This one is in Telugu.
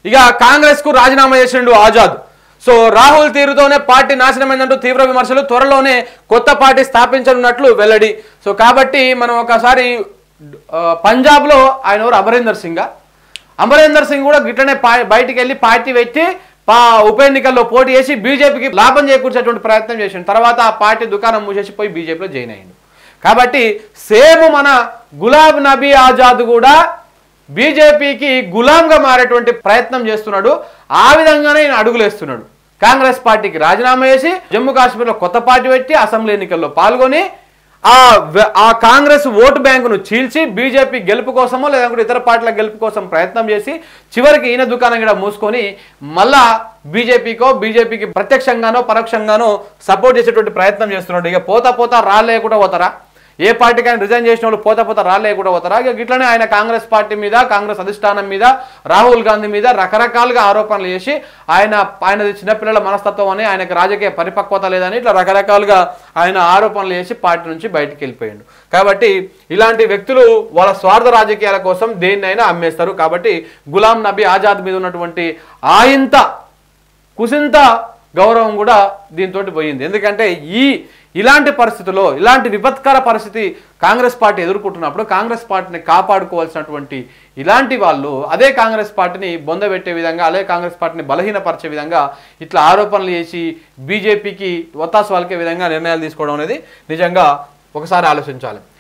ఇక కాంగ్రెస్ కు రాజీనామా చేసిండు ఆజాద్. సో రాహుల్ తీరుతోనే పార్టీ నాశనమైందంటూ తీవ్ర విమర్శలు, త్వరలోనే కొత్త పార్టీ స్థాపించనున్నట్లు వెల్లడి. సో కాబట్టి మనం ఒకసారి పంజాబ్ లో ఆయన ఎవరు అమరీందర్ సింగ్ కూడా గిట్లనే బయటికి వెళ్ళి పార్టీ పెట్టి ఉప ఎన్నికల్లో పోటీ చేసి బీజేపీకి లాభం చేకూర్చేటువంటి ప్రయత్నం చేసిండు. తర్వాత ఆ పార్టీ దుకాణం మూసేసి పోయి బీజేపీలో జాయిన్ అయ్యిండు. కాబట్టి సేమ్ మన గులాబ్ నబీ ఆజాద్ కూడా బీజేపీకి గులాంగా మారేటువంటి ప్రయత్నం చేస్తున్నాడు. ఆ విధంగానే ఆయన అడుగులేస్తున్నాడు. కాంగ్రెస్ పార్టీకి రాజీనామా చేసి జమ్మూ కాశ్మీర్లో కొత్త పార్టీ పెట్టి అసెంబ్లీ ఎన్నికల్లో పాల్గొని ఆ కాంగ్రెస్ ఓటు బ్యాంకును చీల్చి బీజేపీ గెలుపు కోసమో లేదంటే ఇతర పార్టీల గెలుపు కోసం ప్రయత్నం చేసి చివరికి ఈయన దుకాణం కూడా మూసుకొని మళ్ళా బీజేపీకి ప్రత్యక్షంగానో పరోక్షంగానో సపోర్ట్ చేసేటువంటి ప్రయత్నం చేస్తున్నాడు. ఇక పోతా రాలేకుండా పోతారా? ఏ పార్టీకైనా రిజైన్ చేసిన వాళ్ళు పోతా రాలేకుండా పోతారా? ఇక ఇట్లనే ఆయన కాంగ్రెస్ పార్టీ మీద, కాంగ్రెస్ అధిష్టానం మీద, రాహుల్ గాంధీ మీద రకరకాలుగా ఆరోపణలు చేసి ఆయనది చిన్నపిల్లల మనస్తత్వం అని, ఆయనకు రాజకీయ పరిపక్వత లేదని ఇట్లా రకరకాలుగా ఆయన ఆరోపణలు చేసి పార్టీ నుంచి బయటికి వెళ్ళిపోయాడు. కాబట్టి ఇలాంటి వ్యక్తులు వాళ్ళ స్వార్థ రాజకీయాల కోసం దేన్నైనా అమ్మేస్తారు. కాబట్టి గులాం నబీ ఆజాద్ మీద ఉన్నటువంటి ఆయింత కుసింత గౌరవం కూడా దీంతో పోయింది. ఎందుకంటే ఇలాంటి పరిస్థితుల్లో, ఇలాంటి విపత్కర పరిస్థితి కాంగ్రెస్ పార్టీ ఎదుర్కొంటున్నప్పుడు కాంగ్రెస్ పార్టీని కాపాడుకోవాల్సినటువంటి ఇలాంటి వాళ్ళు అదే కాంగ్రెస్ పార్టీని బొందబెట్టే విధంగా, అదే కాంగ్రెస్ పార్టీని బలహీనపరిచే విధంగా ఇట్లా ఆరోపణలు చేసి బీజేపీకి ఒత్తాసు పలికే విధంగా నిర్ణయాలు తీసుకోవడం అనేది నిజంగా ఒకసారి ఆలోచించాలి.